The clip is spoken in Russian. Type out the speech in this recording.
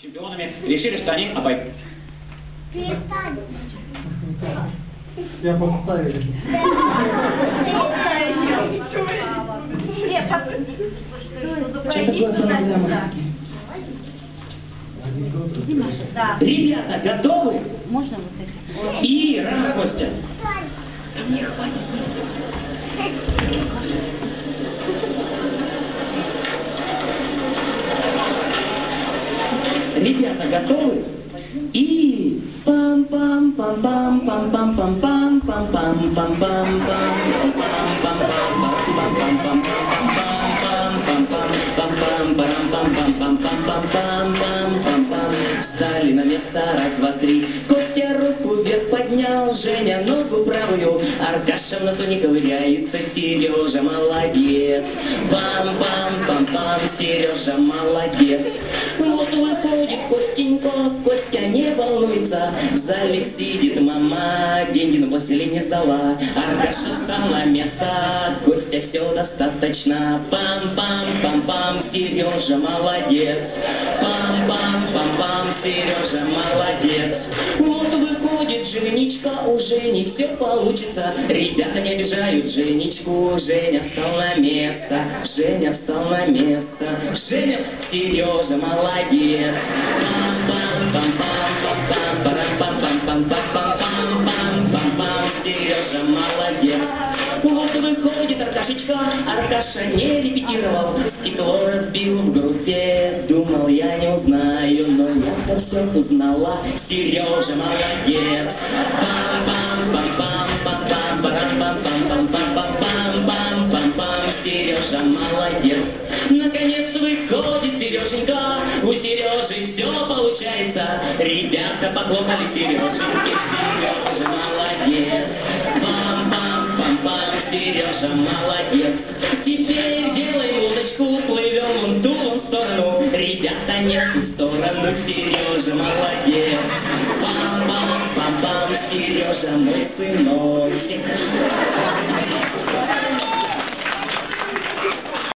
чемпионами решили, что они обойдут. Я подставили. Ребята, готовы? Можно вот это? И рано, Костя. Не хватит. Ребята, готовы? И стали на место, раз, два, три. Костя руку вверх поднял, Женя ногу правую, Аркаша в носу не ковыряется, Сережа молодец. Пам-пам-пам-пам, Сережа молодец. Вот выходит Костенька, Костя не волнуется, в зале сидит мама, деньги на пластилин не сдала. Аркаша встал на место, Костя все достаточно. Пам-пам-пам-пам, Сережа молодец. Пам-пам-пам-пам, Сережа молодец. Вот выходит Женечка, у Жени все получится. Ребята не обижают Женечку, Женя встал на место, Женя встал на место. Женя, Сережа молодец. Пам-пам-пам-пам-пам-пам-пам-пам-пам-пам-пам, Сережа молодец. Вот выходит Аркашечка, Аркаша не репетировал, стекло разбил в группе, думал я не узнаю, но я все узнала, Сережа молодец. Пам-пам-пам-пам-пам-пам-пам-пам-пам-пам-пам, Сережа молодец. Наконец выходит Сереженька, у Сережи все получается, ребята поклонали Сереженьке, Сережа молодец. Пам-пам-пам-пам, Сережа молодец. Теперь делаем удочку, плывем вон ту сторону, ребята не в ту сторону, Сережа молодец. Пам-пам-пам-пам, Сережа мой сынок.